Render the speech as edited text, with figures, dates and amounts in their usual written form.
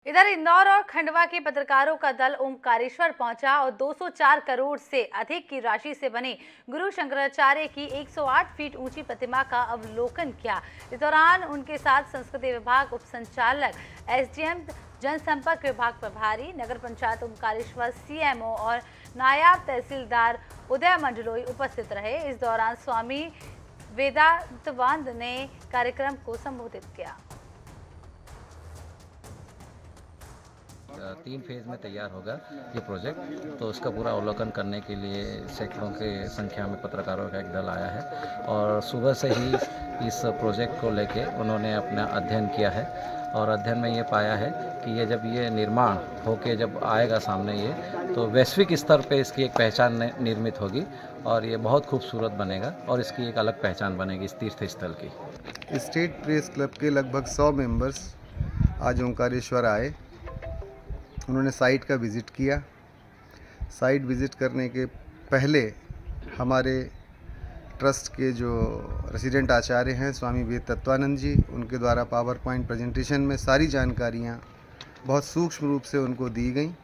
इधर इंदौर और खंडवा के पत्रकारों का दल ओमकारेश्वर पहुंचा और 204 करोड़ से अधिक की राशि से बने गुरु शंकराचार्य की 108 फीट ऊंची प्रतिमा का अवलोकन किया। इस दौरान उनके साथ संस्कृति विभाग उप संचालक, एसडीएम, जनसंपर्क विभाग प्रभारी, नगर पंचायत ओमकारेश्वर सीएमओ और नायब तहसीलदार उदय मंडलोई उपस्थित रहे। इस दौरान स्वामी वेदांतवंद ने कार्यक्रम को संबोधित किया। 3 फेज़ में तैयार होगा ये प्रोजेक्ट, तो उसका पूरा अवलोकन करने के लिए सैकड़ों के संख्या में पत्रकारों का एक दल आया है और सुबह से ही इस प्रोजेक्ट को लेके उन्होंने अपना अध्ययन किया है और अध्ययन में ये पाया है कि ये जब ये निर्माण होके जब आएगा सामने ये, तो वैश्विक स्तर पे इसकी एक पहचान निर्मित होगी और ये बहुत खूबसूरत बनेगा और इसकी एक अलग पहचान बनेगी इस तीर्थ स्थल की। स्टेट प्रेस क्लब के लगभग 100 मेंबर्स आज ओंकारेश्वर आए। उन्होंने साइट का विज़िट किया। साइट विज़िट करने के पहले हमारे ट्रस्ट के जो रेसिडेंट आचार्य हैं स्वामी वेदांतवंद जी, उनके द्वारा पावर पॉइंट प्रेजेंटेशन में सारी जानकारियाँ बहुत सूक्ष्म रूप से उनको दी गई।